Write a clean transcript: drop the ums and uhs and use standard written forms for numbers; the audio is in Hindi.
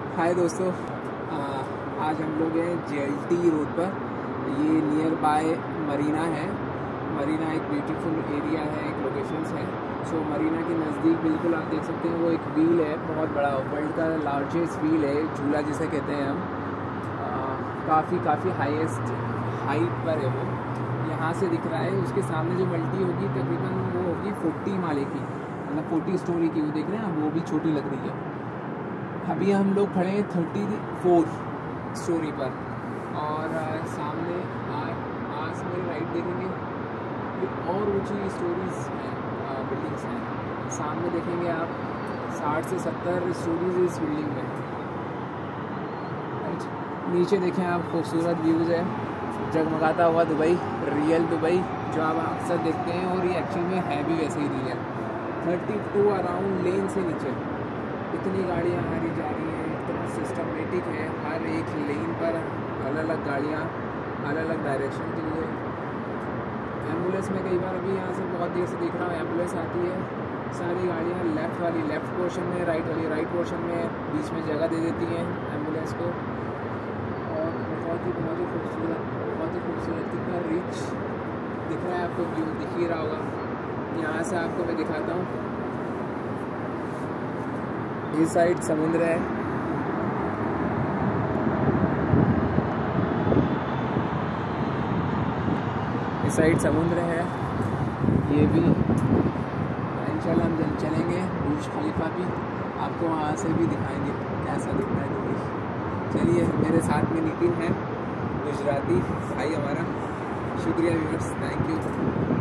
हाय दोस्तों, आज हम लोग हैं JLT रोड पर। ये नियर बाय मरीना है। मरीना एक ब्यूटीफुल एरिया है, एक लोकेशंस है। सो मरीना के नज़दीक बिल्कुल आप देख सकते हैं वो एक व्हील है, बहुत बड़ा, वर्ल्ड का लार्जेस्ट व्हील है, झूला जिसे कहते हैं हम। काफ़ी हाईएस्ट हाइट पर है वो, यहाँ से दिख रहा है। उसके सामने जो मल्टी होगी तकरीबन वो होगी 40 माले की, मतलब 40 स्टोरी की। वो देख रहे हैं आप, वो भी छोटी लग रही है। अभी हम लोग खड़े हैं 34 स्टोरी पर, और सामने आज मेरे राइट देखेंगे और ऊंची स्टोरीज हैं, बिल्डिंग्स हैं। सामने देखेंगे आप 60 से 70 स्टोरीज इस बिल्डिंग में। नीचे देखें आप, खूबसूरत व्यूज़ है, जगमगाता हुआ दुबई, रियल दुबई जो आप अक्सर देखते हैं, और ये एक्चुअल में है भी वैसे ही रियल। 32 अराउंड लेन से नीचे इतनी गाड़ियाँ आ रही जा रही हैं, इतना सिस्टमेटिक है। हर एक लेन पर अलग अलग गाड़ियाँ, अलग अलग डायरेक्शन के लिए। एम्बुलेंस में कई बार अभी यहाँ से बहुत देर से देख रहा हूँ, एम्बुलेंस आती है। सारी गाड़ियाँ लेफ़्ट वाली लेफ़्ट पोर्शन में, राइट वाली राइट पोर्शन में, बीच में जगह दे देती हैं एम्बुलेंस को। और बहुत ही खूबसूरत, कितना रिच दिख रहा है आपको, व्यू दिख ही रहा होगा। यहाँ से आपको मैं दिखाता हूँ, इस साइड समुद्र है, इस साइड समुद्र है। ये भी इंशाल्लाह हम जब चलेंगे बुर्ज खलीफा भी आपको वहाँ से भी दिखाएंगे कैसा दिखता है दुबई। चलिए, मेरे साथ में नितिन है, गुजराती भाई हमारा। शुक्रिया व्यूअर्स, थैंक यू।